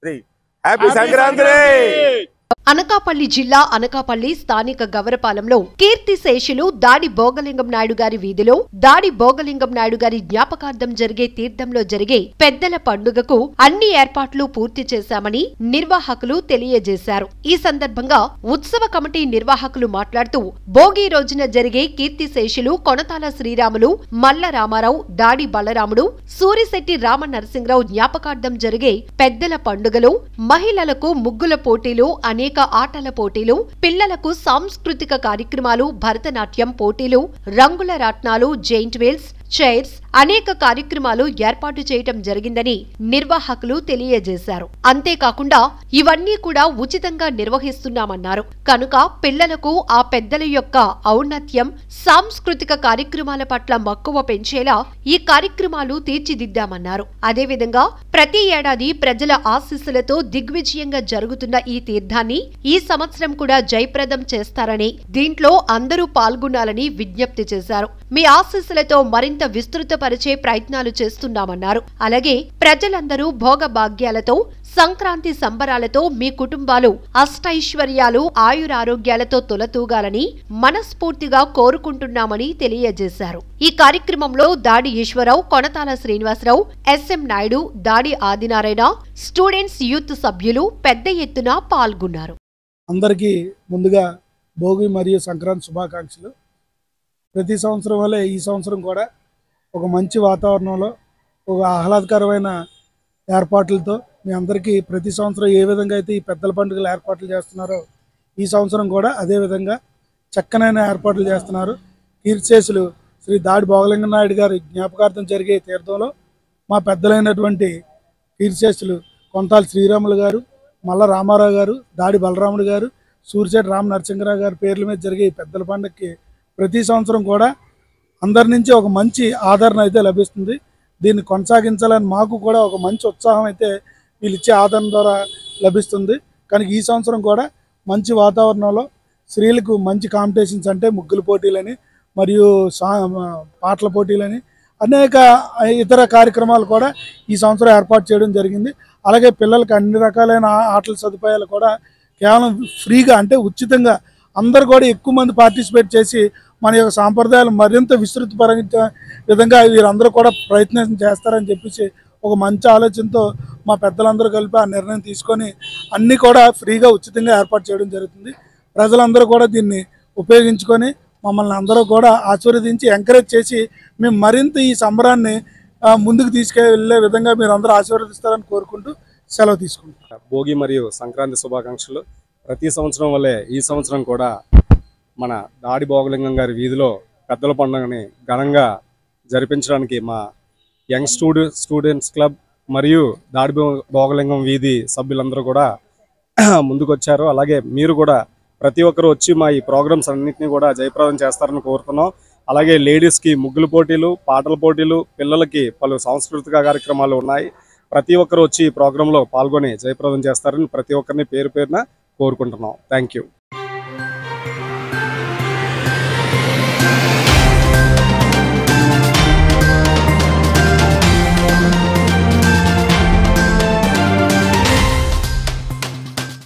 3 happy Sankranti. Anakapalli జిల్లా అనకాపల్లి స్థానిక గవరపాలెంలో కీర్తిశేషులు దాడి భోగలింగం నాయుడు గారి వీధిలో దాడి భోగలింగం నాయుడు గారి జ్ఞాపకార్థం జరిగే తీర్థంలో జరిగే పెద్దల పండుగకు అన్ని ఏర్పాట్లు పూర్తి చేశామని నిర్వాహకులు తెలియజేశారు. ఈ సందర్భంగా ఉత్సవ కమిటీ నిర్వాహకులు మాట్లాడుతూ భోగి రోజున జరిగే కీర్తిశేషులు కొనతాల శ్రీరాములు, మల్ల రామారావు, దాడి బలరాముడు, సూరిశెట్టి రామ నరసింహరావు జ్ఞాపకార్థం జరిగే పెద్దల పండుగలో మహిళలకు ముగ్గుల పోటీలు, అనేక ఆటల పోటీలు, పిల్లలకు సాంస్కృతిక కార్యక్రమాలు, భరతనాట్యం పోటీలు, రంగుల రాట్నాలు, జైంట్ వీల్స్, చైర్స్, అనేక కార్యక్రమాలు ఏర్పాటు చేయటం జరిగిందని నిర్వాహకులు తెలియజేశారు. అంతేకాకుండా ఇవన్నీ కూడా ఉచితంగా నిర్వహిస్తున్నామన్నారు. కనుక పిల్లలకు ఆ పెద్దల యొక్క ఔన్నత్యం, సాంస్కృతిక కార్యక్రమాల పట్ల మక్కువ పెంచేలా ఈ కార్యక్రమాలు తీర్చిదిద్దామన్నారు. అదేవిధంగా ప్రతి ఏడాది ప్రజల ఆశీస్సులతో దిగ్విజయంగా జరుగుతున్న ఈ తీర్థాన్ని ఈ సంవత్సరం కూడా జయప్రదం చేస్తారని, దీంట్లో అందరూ పాల్గొనాలని విజ్ఞప్తి చేశారు. మీ ఆశీస్సులతో మరింత విస్తృతపరిచే ప్రయత్నాలు చేస్తున్నామన్నారు. అలాగే ప్రజలందరూ భోగభాగ్యాలతో, సంక్రాంతి సంబరాలతో మీ కుటుంబాలు అష్టైశ్వర్యాలు, ఆయురారోగ్యాలతో తొలతూగాలని మనస్ఫూర్తిగా కోరుకుంటున్నామని తెలియజేశారు. ఈ కార్యక్రమంలో Dadi Eswararao, Konathala Srinivasarao, SM Naidu, Dadi Adinarayana, students youth సభ్యులు పెద్ద ఎత్తున పాల్గొన్నారు. అందరికీ ముందుగా భోగి మరియు సంక్రాంతి శుభాకాంక్షలు. ప్రతి సంవత్సరం వల్లే ఈ సంవత్సరం కూడా ఒక మంచి వాతావరణంలో, ఒక ఆహ్లాదకరమైన ఏర్పాట్లతో మీ అందరికీ ప్రతి సంవత్సరం ఏ విధంగా అయితే ఈ పెద్దల పండుగలు ఏర్పాట్లు చేస్తున్నారో ఈ సంవత్సరం కూడా అదేవిధంగా చక్కనైన ఏర్పాట్లు చేస్తున్నారు. కీర్తిశేషులు శ్రీ దాడి భోగలింగం నాయుడు గారి జ్ఞాపకార్థం జరిగే తీర్థంలో మా పెద్దలైనటువంటి కీర్తిశేషులు కొంతాల శ్రీరాములు గారు, మల్ల రామారావు గారు, దాడి బలరాముడు గారు, సూరిశెట్టి రామ నరసింహరావు గారి పేర్ల మీద జరిగే ఈ పెద్దల పండుగకి ప్రతి సంవత్సరం కూడా అందరి నుంచి ఒక మంచి ఆదరణ అయితే లభిస్తుంది. దీన్ని కొనసాగించాలని మాకు కూడా ఒక మంచి ఉత్సాహం అయితే వీళ్ళు ఇచ్చే ఆదరణ ద్వారా లభిస్తుంది. కానీ ఈ సంవత్సరం కూడా మంచి వాతావరణంలో స్త్రీలకు మంచి కాంపిటీషన్స్ అంటే ముగ్గుల పోటీలని మరియు పాటల పోటీలని అనేక ఇతర కార్యక్రమాలు కూడా ఈ సంవత్సరం ఏర్పాటు చేయడం జరిగింది. అలాగే పిల్లలకు అన్ని రకాలైన ఆటల సదుపాయాలు కూడా కేవలం ఫ్రీగా అంటే ఉచితంగా అందరు కూడా ఎక్కువ మంది పార్టిసిపేట్ చేసి మన యొక్క సాంప్రదాయాలు మరింత విస్తృతపరిచే విధంగా వీరందరూ కూడా ప్రయత్నం చేస్తారని చెప్పేసి ఒక మంచి ఆలోచనతో మా పెద్దలందరూ కలిపి ఆ నిర్ణయం తీసుకొని అన్నీ కూడా ఫ్రీగా ఉచితంగా ఏర్పాటు చేయడం జరుగుతుంది. ప్రజలందరూ కూడా దీన్ని ఉపయోగించుకొని మమ్మల్ని అందరూ కూడా ఆశీర్వదించి ఎంకరేజ్ చేసి మేము మరింత ఈ సంబరాన్ని ముందుకు తీసుకెళ్లే విధంగా మీరు అందరూ ఆశీర్వదిస్తారని కోరుకుంటూ సెలవు తీసుకుంటాం. భోగి మరియు సంక్రాంతి శుభాకాంక్షలు. ప్రతి సంవత్సరం వల్లే ఈ సంవత్సరం కూడా మన దాడి భోగలింగం గారి వీధిలో పెద్దల పండుగని ఘనంగా జరిపించడానికి మా యంగ్ స్టూడెంట్స్ క్లబ్ మరియు దాడి భోగలింగం వీధి సభ్యులందరూ కూడా ముందుకొచ్చారు. అలాగే మీరు కూడా ప్రతి ఒక్కరు వచ్చి మా ఈ ప్రోగ్రామ్స్ అన్నింటినీ కూడా జయప్రదం చేస్తారని కోరుతున్నాం. అలాగే లేడీస్కి ముగ్గుల పోటీలు, పాటల పోటీలు, పిల్లలకి పలు సాంస్కృతిక కార్యక్రమాలు ఉన్నాయి. ప్రతి ఒక్కరు వచ్చి ఈ ప్రోగ్రాంలో పాల్గొని జయప్రదం చేస్తారని ప్రతి ఒక్కరిని పేరు పేరున కోరుకుంటున్నాం. Thank you.